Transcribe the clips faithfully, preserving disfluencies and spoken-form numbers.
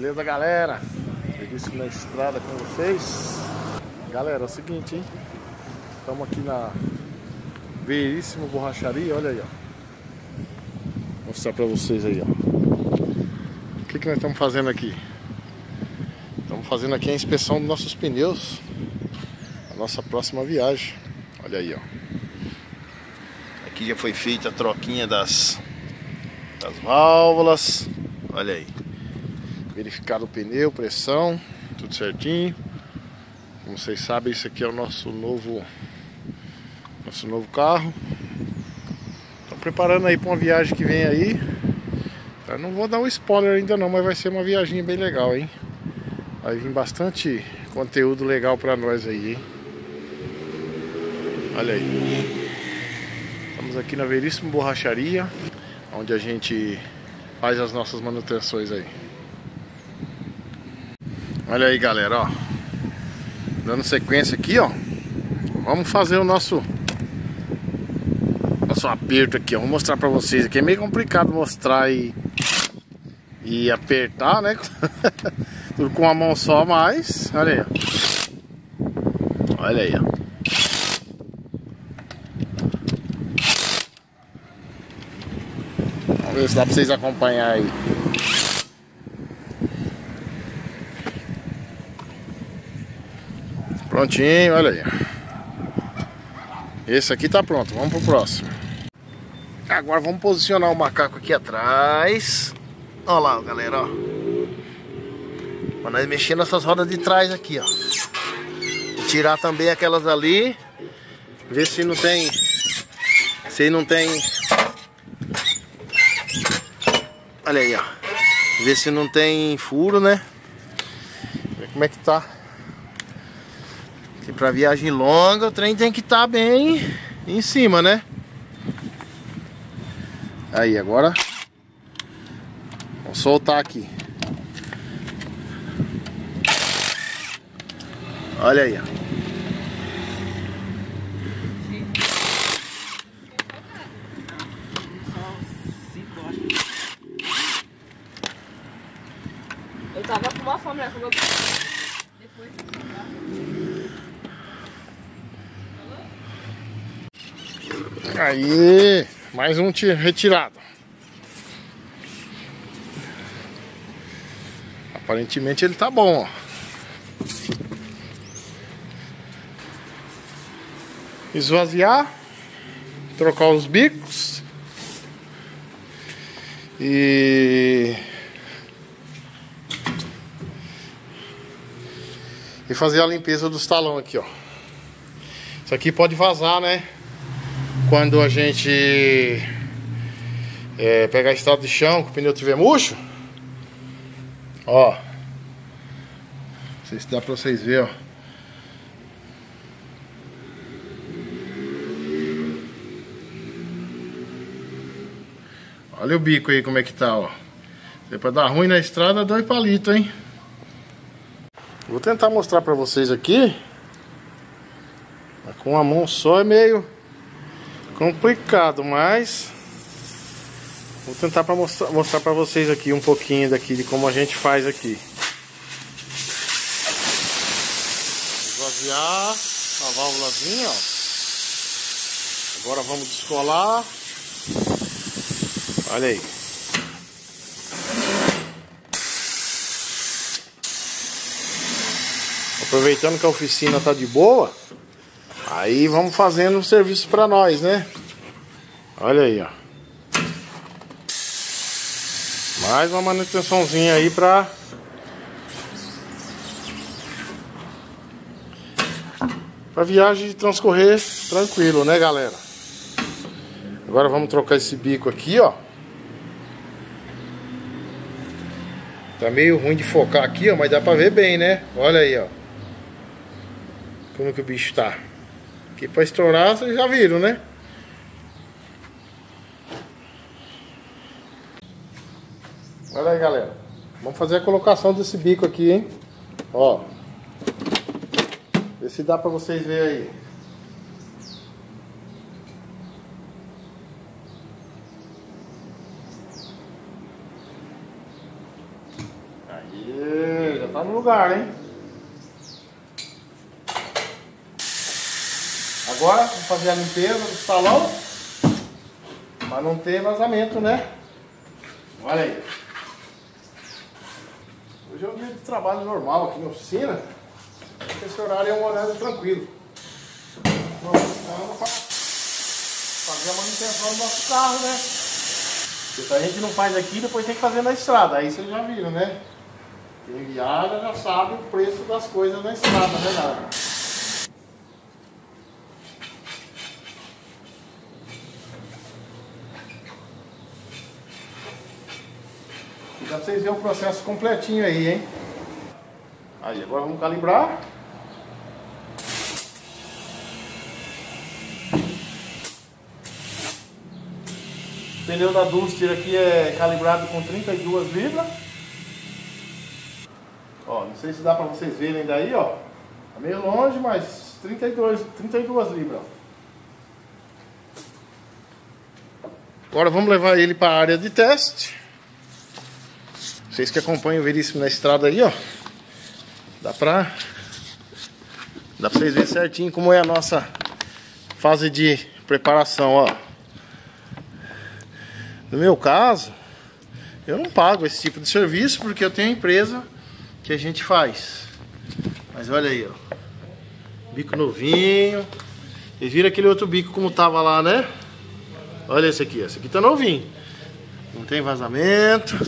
Beleza, galera? Veríssimo na estrada com vocês. Galera, é o seguinte, hein? Estamos aqui na Veríssimo Borracharia, olha aí, ó. Vou mostrar pra vocês aí, ó. O que que nós estamos fazendo aqui? Estamos fazendo aqui a inspeção dos nossos pneus, a nossa próxima viagem. Olha aí, ó. Aqui já foi feita a troquinha das, das válvulas. Olha aí. Verificado o pneu, pressão, tudo certinho. Como vocês sabem, isso aqui é o nosso novo Nosso novo carro. Estão preparando aí para uma viagem que vem aí. Eu não vou dar um spoiler ainda não, mas vai ser uma viagem bem legal, hein? Vai vir bastante conteúdo legal para nós aí, hein? Olha aí. Estamos aqui na Veríssimo Borracharia, onde a gente faz as nossas manutenções aí. Olha aí, galera, ó. Dando sequência aqui, ó. Vamos fazer o nosso Nosso aperto aqui, ó. Vou mostrar pra vocês aqui. É meio complicado mostrar e E apertar, né? Tudo com uma mão só, mas olha aí, ó. Olha aí, ó. Vamos ver se dá pra vocês acompanhar aí. Prontinho, olha aí. Esse aqui tá pronto, vamos pro próximo. Agora vamos posicionar o macaco aqui atrás. Olha lá, galera, ó. Pra nós mexer nessas rodas de trás aqui, ó. E tirar também aquelas ali. Ver se não tem Se não tem Olha aí, ó. Ver se não tem furo, né? Ver como é que tá. E pra viagem longa o trem tem que estar bem em cima, né? Aí, agora vamos soltar aqui. Olha aí, ó. Eu tava com uma fome, né? Como eu... Depois... Aí, mais um retirado. Aparentemente ele tá bom, ó. Esvaziar, trocar os bicos e e fazer a limpeza dos talão aqui, ó. Isso aqui pode vazar, né? Quando a gente é, pegar estrada de chão, que o pneu tiver murcho, ó, não sei se dá pra vocês verem, ó. Olha o bico aí como é que tá, ó. Se é pra dar ruim na estrada, dois palitos, hein. Vou tentar mostrar pra vocês aqui. Mas com uma mão só é meio complicado, mas vou tentar pra mostrar, mostrar pra vocês aqui um pouquinho daqui de como a gente faz aqui. Esvaziar a válvulazinha, ó. Agora vamos descolar. Olha aí. Aproveitando que a oficina tá de boa, aí vamos fazendo o serviço pra nós, né? Olha aí, ó. Mais uma manutençãozinha aí pra Pra viagem transcorrer tranquilo, né, galera? Agora vamos trocar esse bico aqui, ó. Tá meio ruim de focar aqui, ó, mas dá pra ver bem, né? Olha aí, ó. Como que o bicho tá. Aqui pra estourar, vocês já viram, né? Olha aí, galera. Vamos fazer a colocação desse bico aqui, hein? Ó. Vê se dá pra vocês verem aí. Aí. tá no lugar, hein? Agora vamos fazer a limpeza do salão para não ter vazamento, né? Olha aí. Hoje é um dia de trabalho normal aqui na oficina. Esse horário é um horário tranquilo. Vamos fazer a manutenção do nosso carro, né? Porque a gente não faz aqui, depois tem que fazer na estrada. Aí vocês já viram, né? Quem viaja já sabe o preço das coisas na estrada, né, galera? E dá pra vocês verem o processo completinho aí, hein? Aí, agora vamos calibrar. O pneu da Duster aqui é calibrado com trinta e duas libras. Ó, não sei se dá pra vocês verem daí, ó. Tá meio longe, mas trinta e dois, trinta e duas libras. Agora vamos levar ele para a área de teste. Vocês que acompanham o Veríssimo na estrada aí, ó. Dá pra... Dá pra vocês verem certinho como é a nossa fase de preparação, ó. No meu caso, eu não pago esse tipo de serviço porque eu tenho a empresa que a gente faz. Mas olha aí, ó. Bico novinho. Vocês viram aquele outro bico como tava lá, né? Olha esse aqui, esse aqui tá novinho. Não tem vazamento.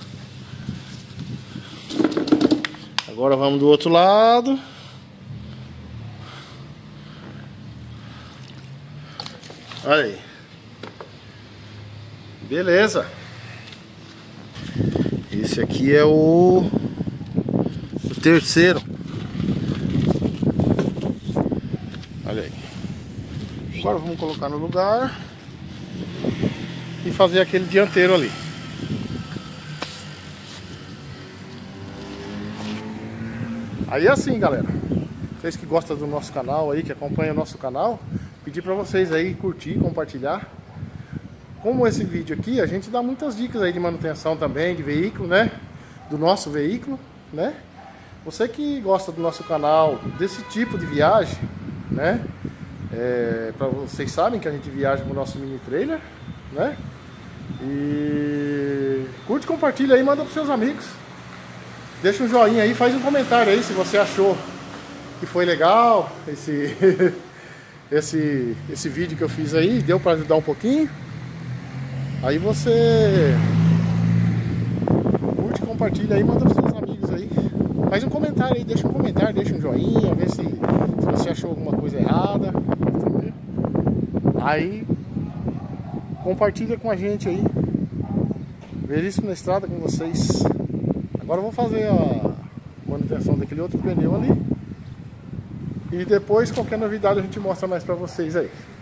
Agora vamos do outro lado. Olha aí. Beleza. Esse aqui é o, o terceiro. Olha aí. Agora vamos colocar no lugar e fazer aquele dianteiro ali. Aí é assim, galera. Vocês que gostam do nosso canal aí, que acompanham o nosso canal, pedir para vocês aí curtir, compartilhar. Como esse vídeo aqui, a gente dá muitas dicas aí de manutenção também, de veículo, né? Do nosso veículo, né? Você que gosta do nosso canal, desse tipo de viagem, né? É, pra, vocês sabem que a gente viaja com o nosso mini trailer, né? E curte, compartilha aí, manda para seus amigos. Deixa um joinha aí, faz um comentário aí se você achou que foi legal esse, esse, esse vídeo que eu fiz aí, deu para ajudar um pouquinho. Aí você curte, compartilha aí, manda para seus amigos aí. Faz um comentário aí, deixa um comentário, deixa um joinha, vê se, se você achou alguma coisa errada. Entendeu? Aí compartilha com a gente aí. Veríssimo na estrada com vocês. Agora eu vou fazer a manutenção daquele outro pneu ali. E depois qualquer novidade a gente mostra mais para vocês aí.